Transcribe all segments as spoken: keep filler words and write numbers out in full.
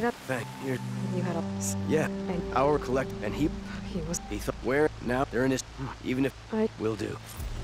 got Thank you. you had a Yeah. and Our collect and he he was he thought where now they're in his even if I will do.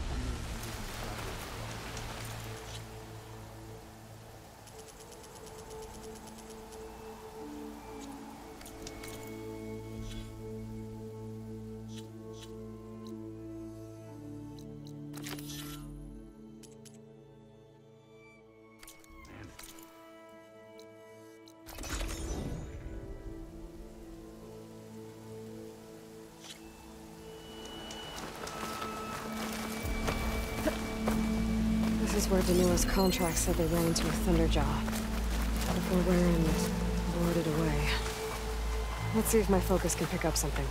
This is where Danur's contract said they ran into a Thunderjaw. Before Warren lured it away. Let's see if my focus can pick up something.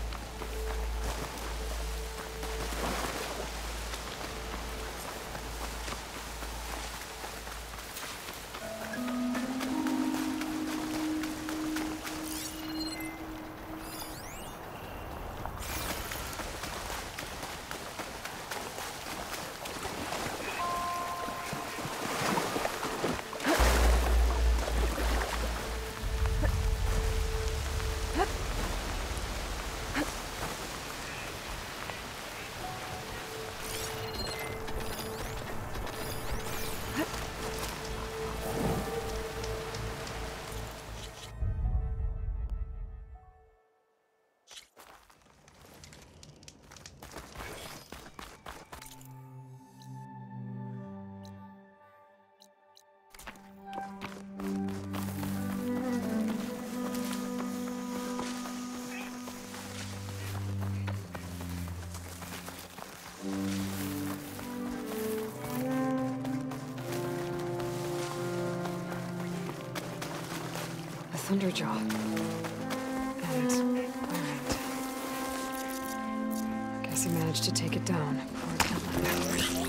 Thunderjaw. And alright. Guess he managed to take it down before it got let out.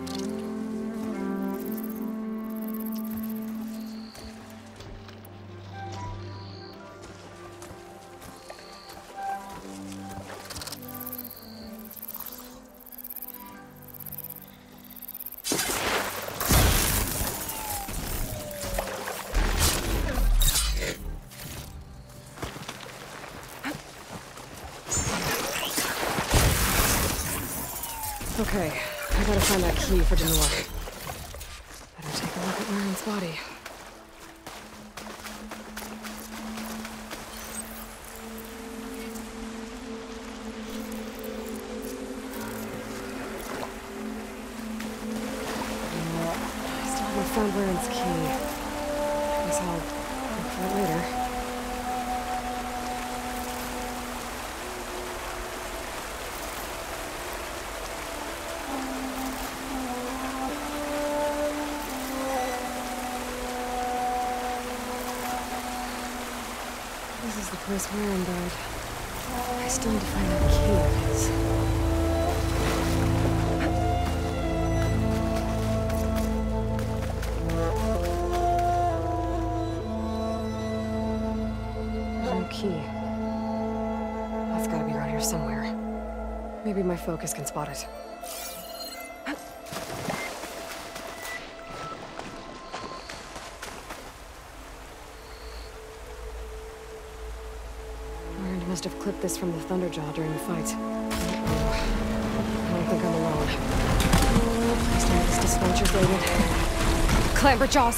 Okay, I gotta find that key for Danur. Better take a look at Warren's body. I still haven't found Warren's key. Guess I'll look for it later. This is the place Warren died. I still need to find that key of his. There's no key. That's gotta be around here somewhere. Maybe my focus can spot it. Must have clipped this from the Thunderjaw during the fight. Uh-oh. I don't think I'm alone. Please tell me this dispenser's loaded. Clamber jaws!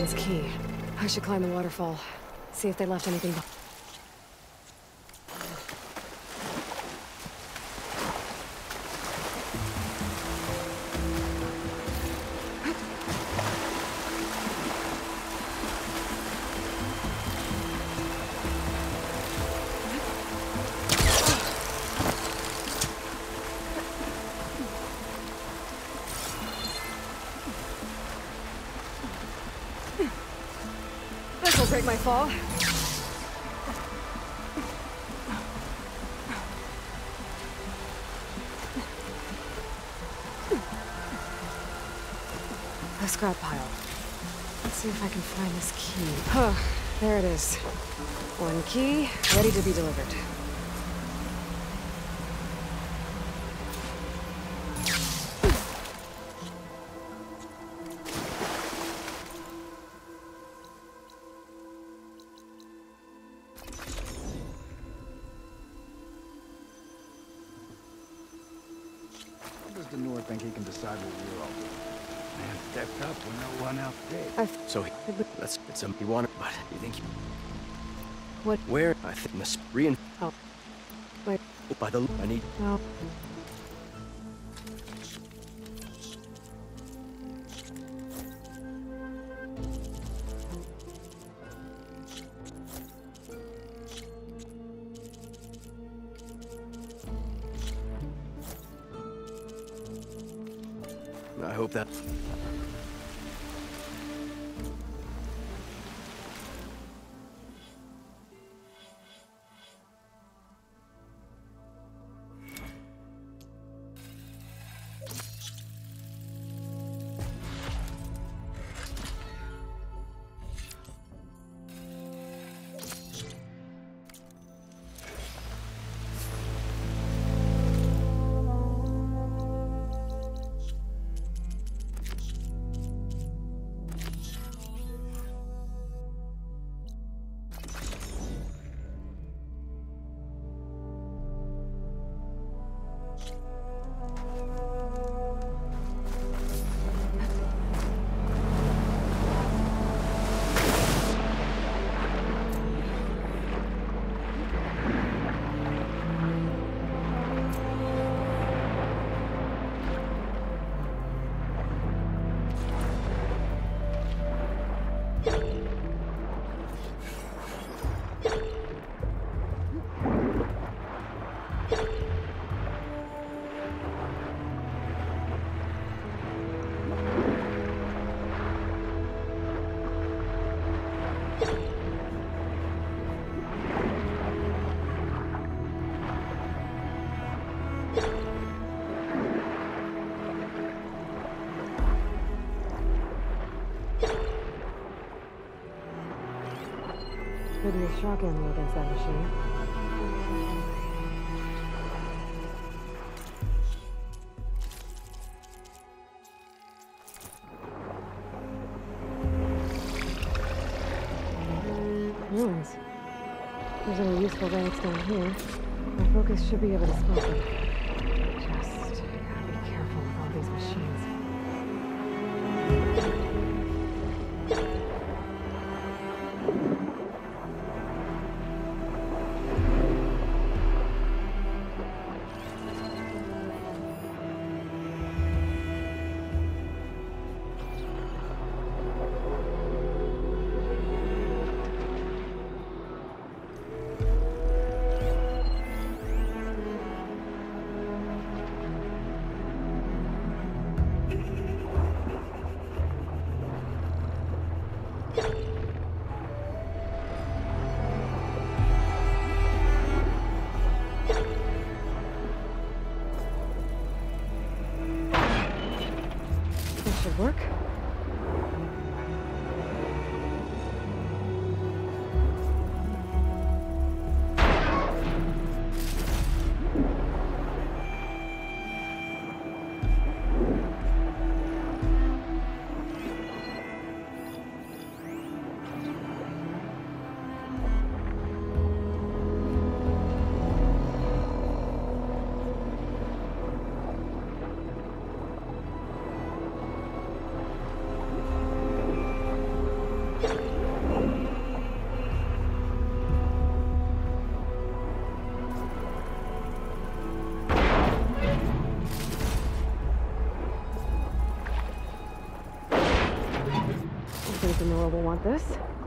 Captain's key. I should climb the waterfall. See if they left anything behind. This'll break my fall. The scrap pile. Let's see if I can find this key. Huh, there it is. One key, ready to be delivered. Does Danur think he can decide what we're all doing? Man stepped up when no one else did. I've... So he, let's get some. He wanted, but you think he, What? where? I think must rein. Oh. Wait. By the, I need. No. I hope that. Could be a shock ammo against that machine. Ruins. If there's any useful relics down here, my focus should be able to spot them. Just gotta be careful with all these machines. Should work. Danur will want this.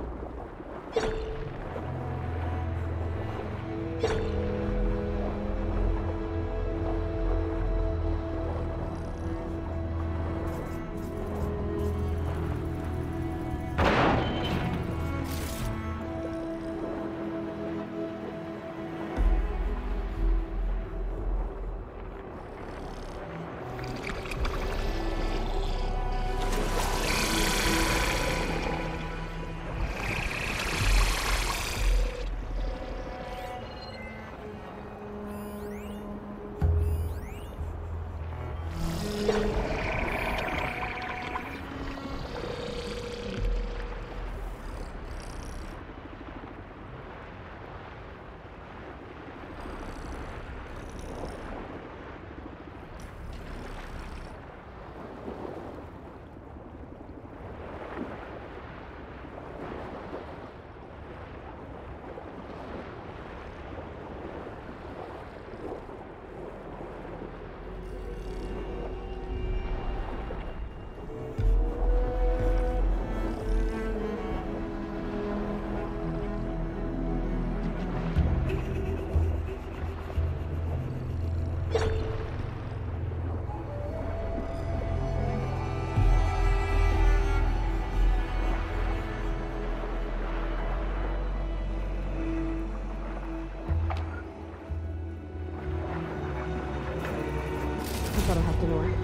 I thought I have Danur.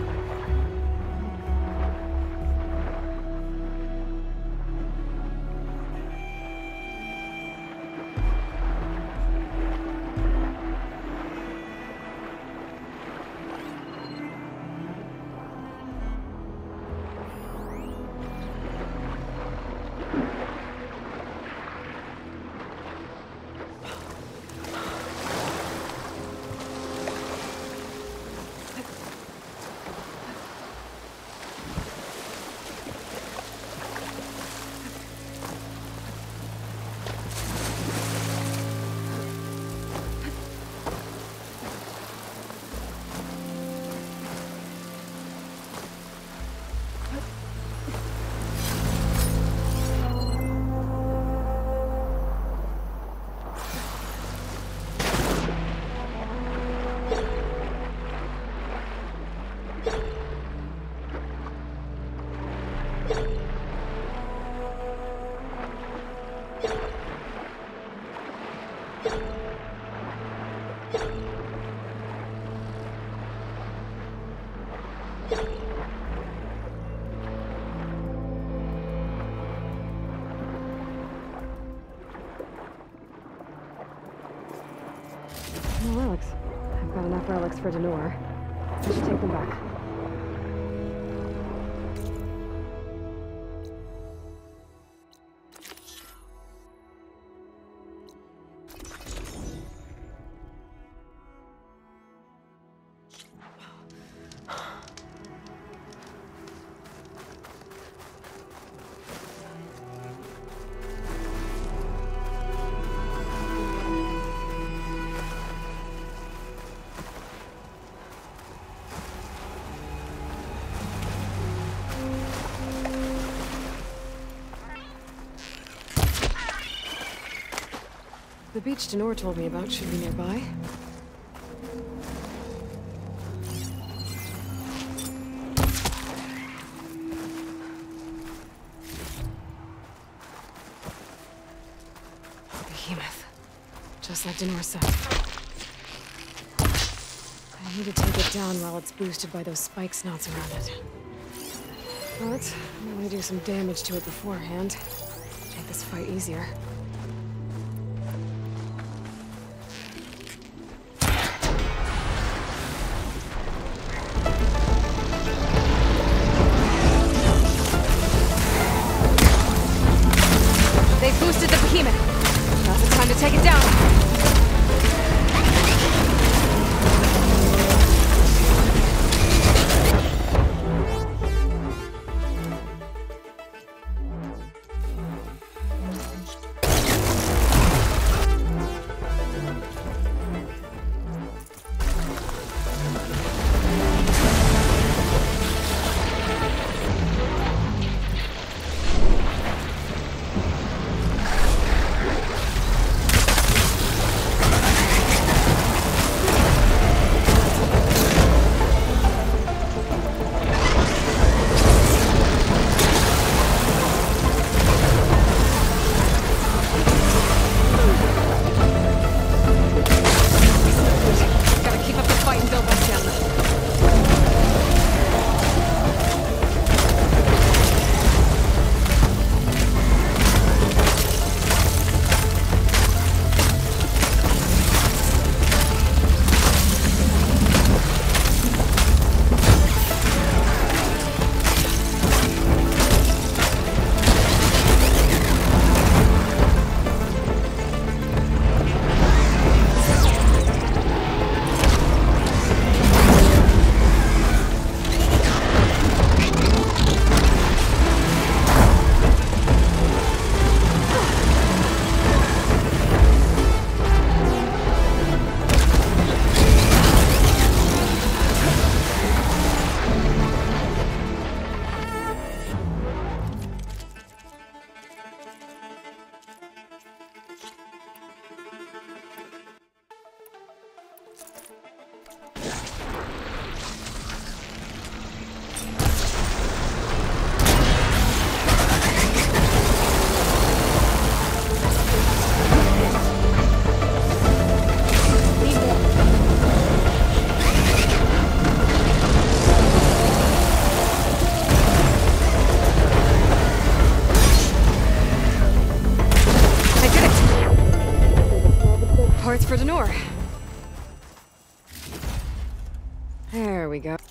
No relics. I've got enough relics for Danur. I should take them back. The beach Danur told me about should be nearby. Behemoth. Just like Danur said. I need to take it down while it's boosted by those spike snouts around it. But I'm gonna do some damage to it beforehand. Make this fight easier. They've boosted the behemoth. Now's the time to take it down. Danur. There we go.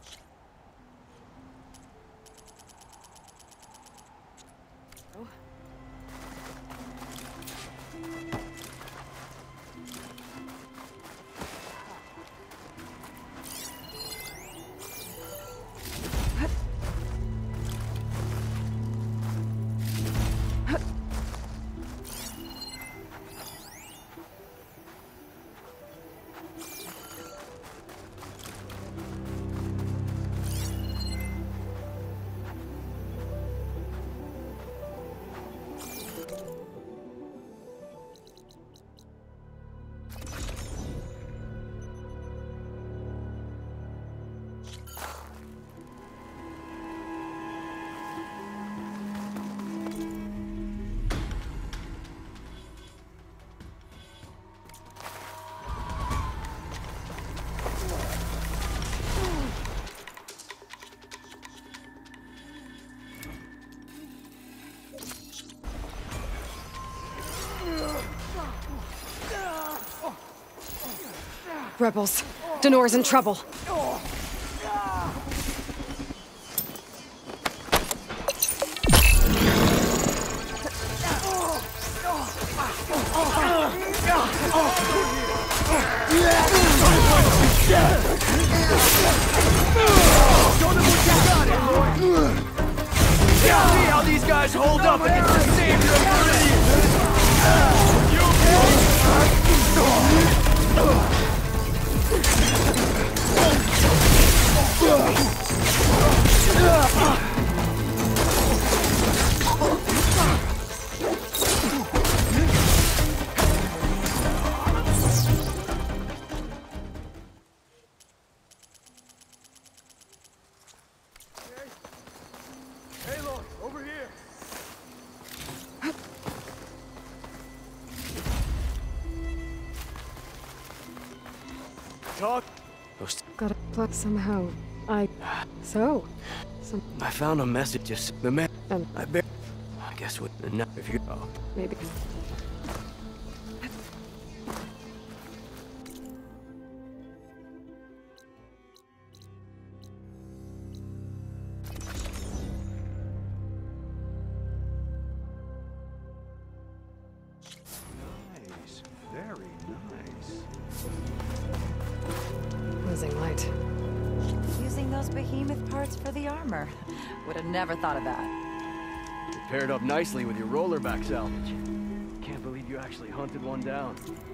Rebels. Danur's in trouble. See how these guys hold up against the savior of Meridian! You okay? Talk. Gotta plug somehow. I... So... Some... I found a message. Just the man. Um... I bet. I guess what? No, if you. Oh. Maybe... Nice. Very nice. Losing light. Using those behemoth parts for the armor. Would have never thought of that. It paired up nicely with your rollerback salvage. Can't believe you actually hunted one down.